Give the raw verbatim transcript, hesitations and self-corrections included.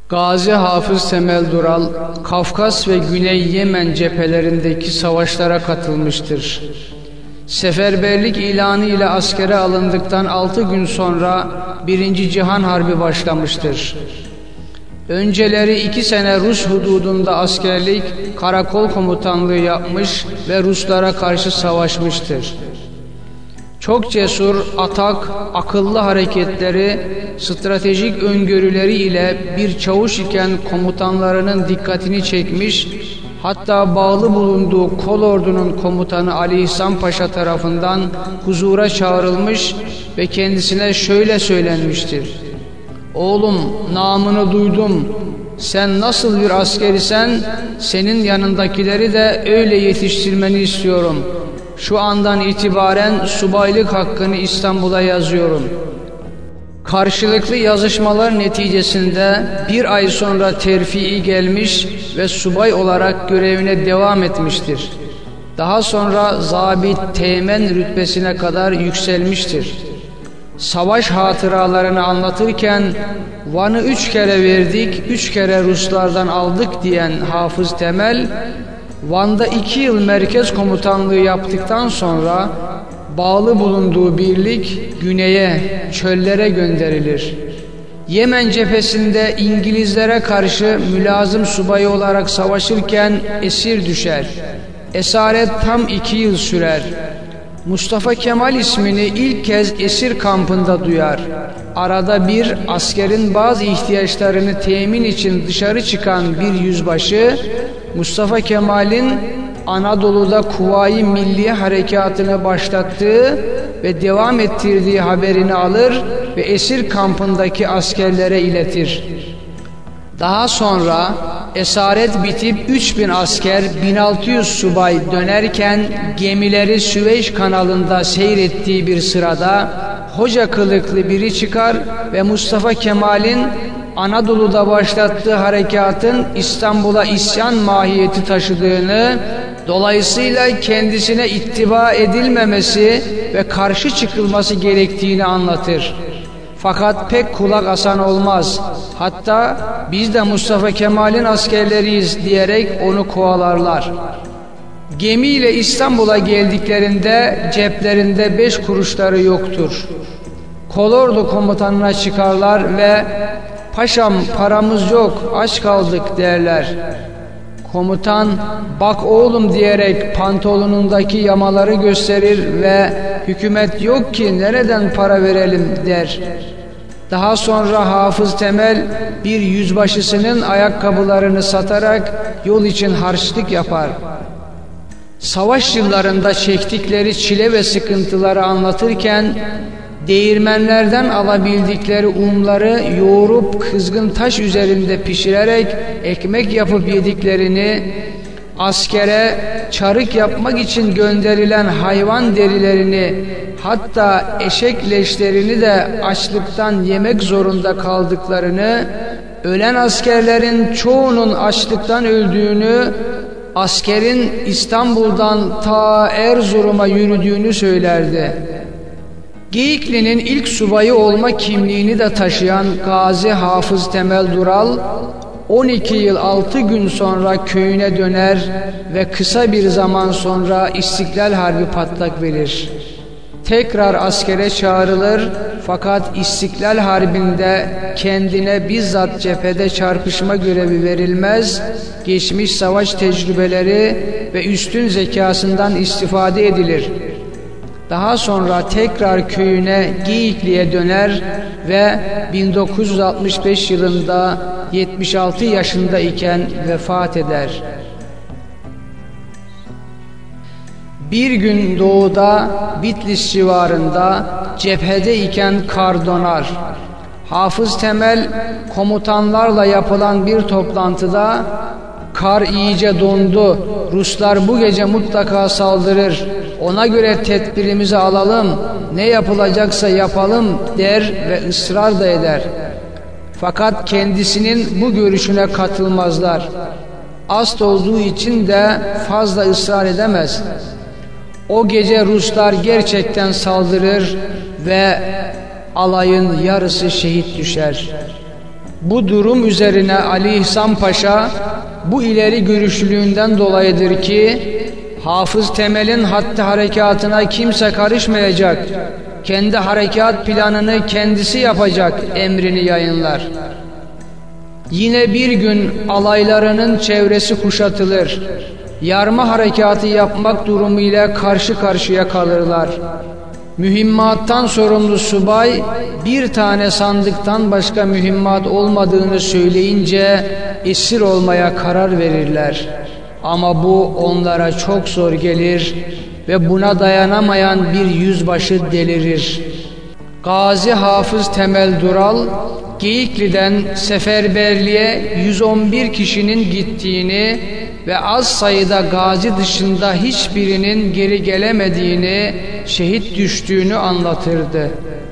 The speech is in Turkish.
Gazi Hafız Temel Dural, Kafkas ve Güney Yemen cephelerindeki savaşlara katılmıştır. Seferberlik ilanı ile askere alındıktan altı gün sonra Birinci Cihan Harbi başlamıştır. Önceleri iki sene Rus hududunda askerlik, karakol komutanlığı yapmış ve Ruslara karşı savaşmıştır. Çok cesur, atak, akıllı hareketleri, stratejik öngörüleri ile bir çavuş iken komutanlarının dikkatini çekmiş, hatta bağlı bulunduğu kolordunun komutanı Ali İhsan Paşa tarafından huzura çağrılmış ve kendisine şöyle söylenmiştir: "Oğlum, namını duydum. Sen nasıl bir asker isen senin yanındakileri de öyle yetiştirmeni istiyorum. Şu andan itibaren subaylık hakkını İstanbul'a yazıyorum." Karşılıklı yazışmalar neticesinde bir ay sonra terfii gelmiş ve subay olarak görevine devam etmiştir. Daha sonra zabit teğmen rütbesine kadar yükselmiştir. Savaş hatıralarını anlatırken Van'ı üç kere verdik, üç kere Ruslardan aldık diyen Hafız Temel, Van'da iki yıl merkez komutanlığı yaptıktan sonra bağlı bulunduğu birlik güneye, çöllere gönderilir. Yemen cephesinde İngilizlere karşı mülazım subayı olarak savaşırken esir düşer. Esaret tam iki yıl sürer. Mustafa Kemal ismini ilk kez esir kampında duyar. Arada bir askerin bazı ihtiyaçlarını temin için dışarı çıkan bir yüzbaşı, Mustafa Kemal'in Anadolu'da Kuvayi Milli Harekatı'nı başlattığı ve devam ettirdiği haberini alır ve esir kampındaki askerlere iletir. Daha sonra esaret bitip üç bin asker, bin altı yüz subay dönerken gemileri Süveyş kanalında seyrettiği bir sırada hoca kılıklı biri çıkar ve Mustafa Kemal'in Anadolu'da başlattığı harekatın İstanbul'a isyan mahiyeti taşıdığını, dolayısıyla kendisine ittiba edilmemesi ve karşı çıkılması gerektiğini anlatır. Fakat pek kulak asan olmaz. Hatta biz de Mustafa Kemal'in askerleriyiz diyerek onu kovalarlar. Gemiyle İstanbul'a geldiklerinde ceplerinde beş kuruşları yoktur. Kolordu komutanına çıkarlar ve "Paşam, paramız yok, aç kaldık" derler. Komutan "Bak oğlum" diyerek pantolonundaki yamaları gösterir ve "Hükümet yok ki nereden para verelim" der. Daha sonra Hafız Temel bir yüzbaşısının ayakkabılarını satarak yol için harçlık yapar. Savaş yıllarında çektikleri çile ve sıkıntıları anlatırken değirmenlerden alabildikleri unları yoğurup kızgın taş üzerinde pişirerek ekmek yapıp yediklerini, askere çarık yapmak için gönderilen hayvan derilerini, hatta eşek leşlerini de açlıktan yemek zorunda kaldıklarını, ölen askerlerin çoğunun açlıktan öldüğünü, askerin İstanbul'dan ta Erzurum'a yürüdüğünü söylerdi. Geyikli'nin ilk subayı olma kimliğini de taşıyan Gazi Hafız Temel Dural, on iki yıl altı gün sonra köyüne döner ve kısa bir zaman sonra İstiklal Harbi patlak verir. Tekrar askere çağrılır, fakat İstiklal Harbi'nde kendine bizzat cephede çarpışma görevi verilmez, geçmiş savaş tecrübeleri ve üstün zekasından istifade edilir. Daha sonra tekrar köyüne Geyikli'ye döner ve bin dokuz yüz altmış beş yılında yetmiş altı yaşında iken vefat eder. Bir gün doğuda Bitlis civarında cephede iken kar donar. Hafız Temel komutanlarla yapılan bir toplantıda "Kar iyice dondu, Ruslar bu gece mutlaka saldırır, ona göre tedbirimizi alalım, ne yapılacaksa yapalım" der ve ısrar da eder. Fakat kendisinin bu görüşüne katılmazlar. Ast olduğu için de fazla ısrar edemez. O gece Ruslar gerçekten saldırır ve alayın yarısı şehit düşer. Bu durum üzerine Ali İhsan Paşa bu ileri görüşlülüğünden dolayıdır ki Hafız Temel'in hattı harekatına kimse karışmayacak, kendi harekat planını kendisi yapacak emrini yayınlar. Yine bir gün alaylarının çevresi kuşatılır, yarma harekatı yapmak durumuyla karşı karşıya kalırlar. Mühimmattan sorumlu subay bir tane sandıktan başka mühimmat olmadığını söyleyince esir olmaya karar verirler. Ama bu onlara çok zor gelir ve buna dayanamayan bir yüzbaşı delirir. Gazi Hafız Temel Dural, Geyikli'den seferberliğe yüz on bir kişinin gittiğini ve az sayıda gazi dışında hiçbirinin geri gelemediğini, şehit düştüğünü anlatırdı.